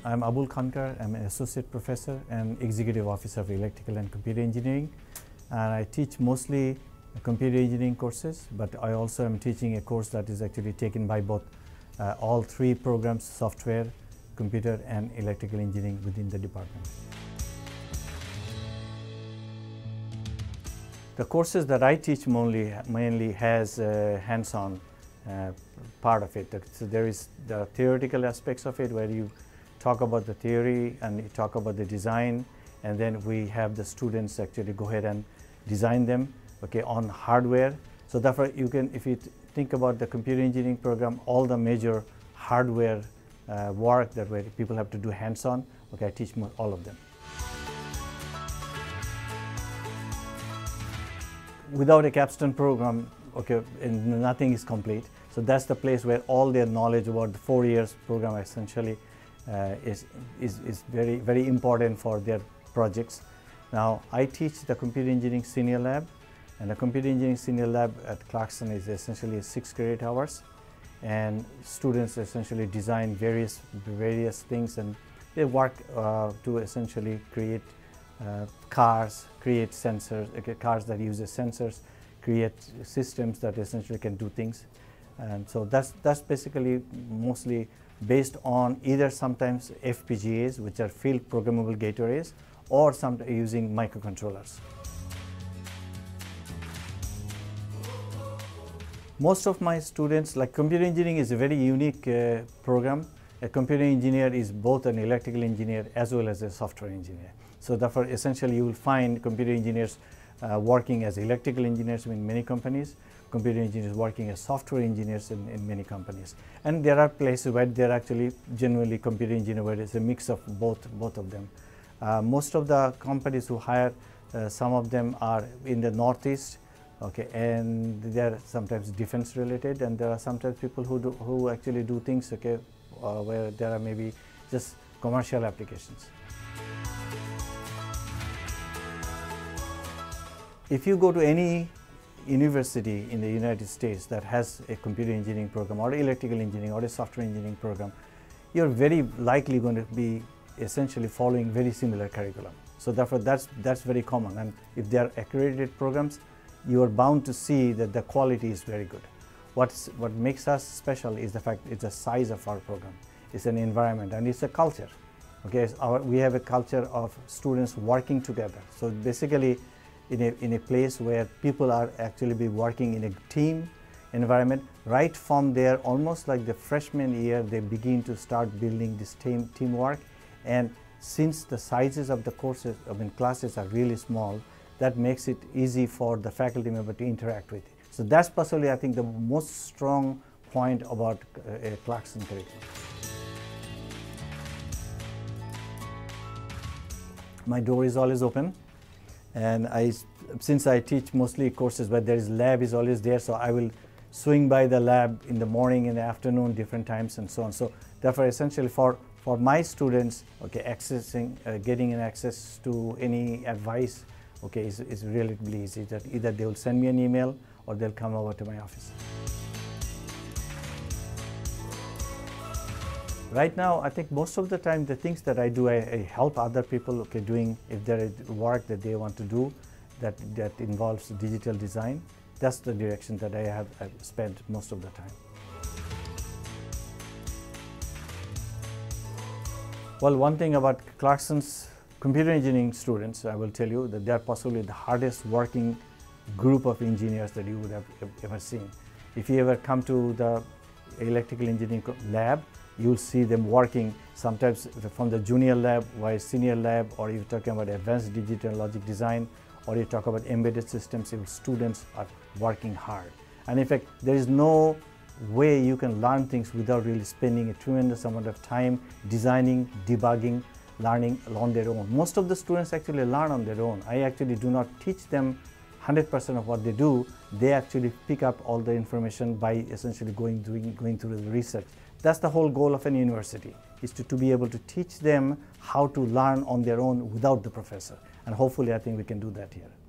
I'm Abul Khondker. I'm an associate professor and executive officer of electrical and computer engineering. And I teach mostly computer engineering courses, but I also am teaching a course that is actually taken by both all three programs: software, computer, and electrical engineering within the department. The courses that I teach mainly has hands-on part of it. So there is the theoretical aspects of it, where you talk about the theory and you talk about the design, and then we have the students actually go ahead and design them, okay, on hardware. So therefore, you can, if you think about the computer engineering program, all the major hardware work that where people have to do hands-on, okay, I teach all of them. Without a capstone program, okay, nothing is complete. So that's the place where all their knowledge about the 4 years program essentially is very, very important for their projects. Now, I teach the computer engineering senior lab, and the computer engineering senior lab at Clarkson is essentially 6 credit hours, and students essentially design various things, and they work to essentially create cars, create sensors, cars that uses sensors, create systems that essentially can do things. And so that's basically mostly based on either sometimes FPGAs, which are field programmable gate arrays, or sometimes using microcontrollers. Most of my students, like computer engineering is a very unique program. A computer engineer is both an electrical engineer as well as a software engineer. So therefore, essentially you will find computer engineers working as electrical engineers in many companies, computer engineers working as software engineers in many companies. And there are places where they're actually genuinely computer engineer, where it's a mix of both of them. Most of the companies who hire, some of them are in the Northeast, okay, and they're sometimes defense related, and there are sometimes people who actually do things, okay, where there are maybe just commercial applications. If you go to any university in the United States that has a computer engineering program or electrical engineering or a software engineering program, you're very likely going to be essentially following very similar curriculum. So therefore, that's very common, and if they are accredited programs, you are bound to see that the quality is very good. What makes us special is the fact it's the size of our program. It's an environment and it's a culture. Okay, we have a culture of students working together. So basically, in a place where people are actually be working in a team environment, right from there, almost like the freshman year, they begin to start building this teamwork. And since the sizes of the courses, classes are really small, that makes it easy for the faculty member to interact with it. So that's possibly, I think, the most strong point about a Clarkson curriculum. My door is always open, and since I teach mostly courses where there is lab is always there, so I will swing by the lab in the morning, in the afternoon, different times, and so on. So therefore, essentially for my students, okay, getting an access to any advice, okay, is relatively easy. That either they will send me an email or they'll come over to my office. Right now, I think most of the time the things that I do, I help other people, okay, doing, if there is work that they want to do that involves digital design. That's the direction that I've spent most of the time. Well, one thing about Clarkson's computer engineering students, I will tell you that they are possibly the hardest working group of engineers that you would have ever seen. If you ever come to the electrical engineering lab, you'll see them working sometimes from the junior lab, while senior lab, or you're talking about advanced digital logic design, or you talk about embedded systems, students are working hard. And in fact, there is no way you can learn things without really spending a tremendous amount of time designing, debugging, learning on their own. Most of the students actually learn on their own. I actually do not teach them 100% of what they do. They actually pick up all the information by essentially going through the research. That's the whole goal of an university, is to be able to teach them how to learn on their own without the professor. And hopefully, I think we can do that here.